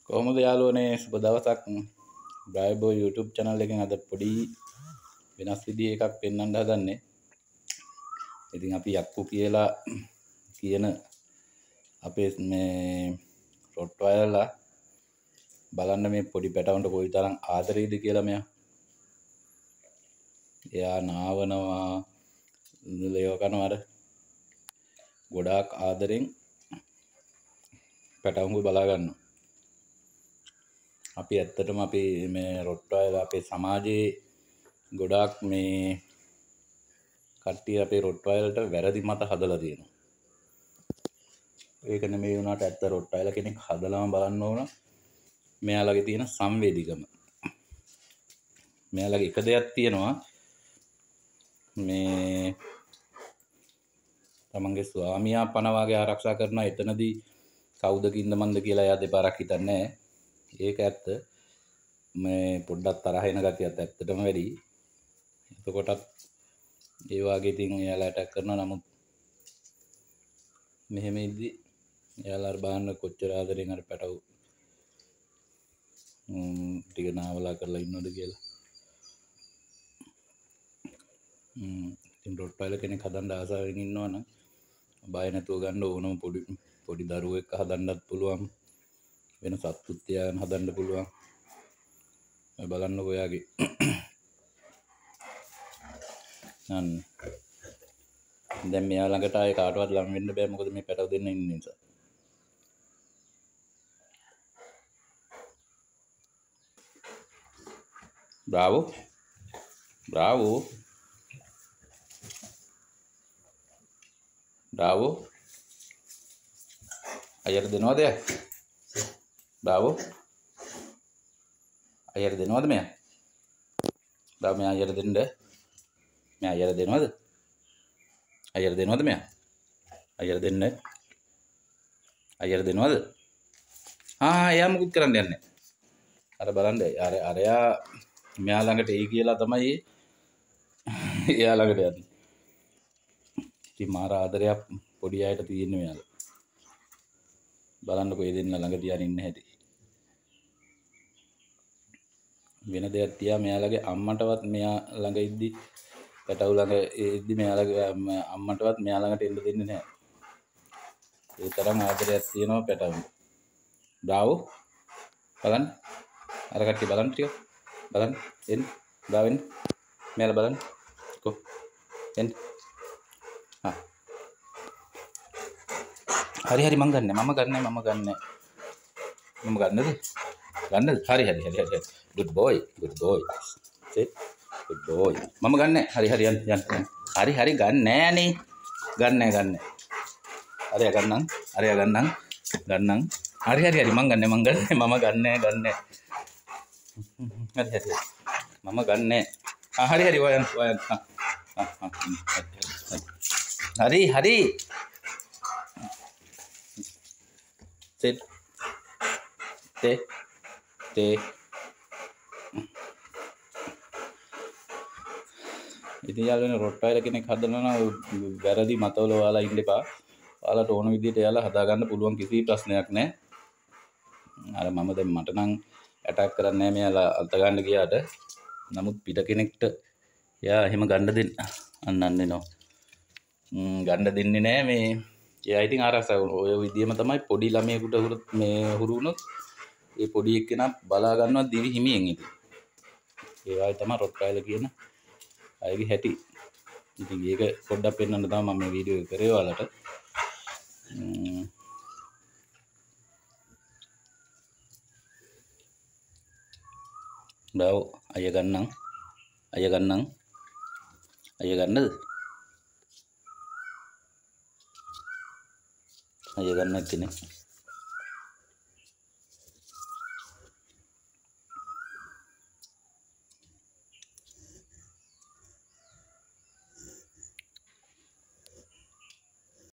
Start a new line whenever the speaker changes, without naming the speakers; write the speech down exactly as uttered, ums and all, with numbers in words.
කොහොමද යාළුවනේ සුබ දවසක් බ්‍රයිබෝ YouTube channel එකෙන් අද පොඩි වෙනස් විදිහේ එකක් පෙන්වන්න හදන්නේ. ඉතින් අපි යක්කු කියලා කියන අපේ මේ රොට්වයිලර්ලා බලන්න මේ පොඩි පැටවුන්ට කොයි තරම් ආදරේද කියලා මෙයා. එයා නාවනවා ලේව කනවාර ගොඩාක් ආදරෙන් පැටවුන්ව බලා ගන්නවා. අපි ඇත්තටම අපි මේ රොට්වයිලර් අපේ සමාජයේ ගොඩාක් මේ කට්ටිය අපේ රොට්වයිලර්ට වැරදි මත හදලා තියෙනවා. ඒක නෙමෙයි වුණාට ඇත්ත රොට්වයිලර් කෙනෙක් හදලාම බලන්න ඕන. මෙයාලගේ තියෙන සංවේදීකම. මෙයාලගේ එක දෙයක් තියෙනවා මේ තමන්ගේ ස්වාමියා පණ වාගේ ආරක්ෂා කරනවා. එතනදී කවුද කින්ද මන්ද කියලා එයා දෙපාරක් හිතන්නේ නැහැ. ඒක ඇත්ත. මේ පොඩ්ඩක් තරහ එන ගතියත් ඇත්තටම වැඩි. එතකොටත් ඒ වගේ ඉතින් එයාලා ඇටැක් කරනවා. නමුත් මෙහෙම ඉද්දි එයාලා අර බලන්න කොච්චර ආදරෙන් අර පැටවු ටික නාවලා කරලා ඉන්නවද කියලා. ම්ම් ඉතින් රොට්වයිලර් කෙනෙක් හදන්න ආසාවෙන් ඉන්නවනම් බය නැතුව ගන්න ඕනම පොඩි පොඩි දරුවෙක් හදන්නත් පුළුවන්. වෙන සත්තුත් තියාගෙන හදන්න පුළුවන්. ඔය බලන්නකෝ ඔයාගේ. අන්න. දැන් මෙයා ළඟට ආයේ කාටවත් ලම් වෙන්න බෑ. මොකද මේ පැටව දෙන්න ඉන්න නිසා. බ්‍රාවෝ. බ්‍රාවෝ. බ්‍රාවෝ. අයියට දෙනවද යා? බ්‍රාවෝ. අයියට දෙනවද මෙයා? බ්‍රාවෝ මෙයා අයියට දෙන්න. මෙයා අයියට දෙනවද? අයියට දෙනවද මෙයා? අයියට දෙන්න. අයියට දෙනවද? ආ එයා මුකුත් කරන්න යන්නේ. අර බලන්න අර අරයා මෙයා ළඟට එයි කියලා තමයි එයා ළඟට යන්නේ. ඉතින් මාර ආදරයක් පොඩි අයට තියෙන මෙයාලා. බලන්නකෝ ඒ දෙන්න ළඟ තියාගෙන ඉන්න හැටි. වෙන දෙයක් තියා මෙයාලගේ අම්මටවත් මෙයා ළඟ ඉද්දි පැටවු ළඟ ඉද්දි මෙයාලගේ අම්මටවත් මෙයා ළඟට එන්න දෙන්නේ නැහැ. ඒ තරම් ආදරයක් තියෙනවා පැටවුන්ට. බ්‍රාවෝ. බලන්න. අර කට්ටිය බලන්න ටික. බලන්න. එන්න. බ්‍රාවෝ එන්න. මෙයාලා බලන්න. කො. එන්න. හා. හරි හරි මං ගන්නෑ. මම ගන්නෑ මම ගන්නෑ. මම ගන්නද? ගන්නද? හරි හරි හරි හරි. good boy. good boy. sit. good boy. මම ගන්නෑ. හරි හරි යන්න යන්න. හරි හරි ගන්නෑ නේ. ගන්නෑ ගන්නෑ. හරි ගන්නම්. හරි ගන්නම්. ගන්නම්. හරි හරි හරි මං ගන්නෑ මං ගන්නෑ මම ගන්නෑ ගන්නෑ. හරි හරි. මම ගන්නෑ. ආ හරි හරි ඔයන් ඔයන්. හා හා හරි හරි. sit. te te ඉතින් යාළුවනේ රොට්වයිලර් කෙනෙක් හදනවා නම් වැරදි මතවල ඔයාලා ඉන්න එපා. ඔයාලට ඕන විදිහට එයාලා හදාගන්න පුළුවන් කිසි ප්‍රශ්නයක් නැහැ. අර මම දැන් මට නම් ඇටැක් කරන්නේ නැහැ මෙයාලා අල්ත ගන්න ගියාට. නමුත් පිට කෙනෙක්ට එයා එහෙම ගන්න දෙන්න අන්නන්න එනවා. ම් ගන්න දෙන්නේ නැහැ මේ. එයා ඉතින් ආරක්ෂා කරනවා. ඔය විදිහම තමයි පොඩි ළමයෙකුට මේ හුරු වුණොත් ඒ පොඩි එක්කෙනා බලා ගන්නවා දිවි හිමියෙන් ඉතින්. ඒ වගේ තමයි රොට්වයිලර් කියන අයගේ හැටි. ඉතින් ඒක පොඩ්ඩක් පෙන්වන්න තමයි මම මේ වීඩියෝ එක කරේ ඔයාලට. බ්‍රාවෝ අය ගන්නම්. අය ගන්නම්. අය ගන්නද? අය ගන්න නැතිනේ.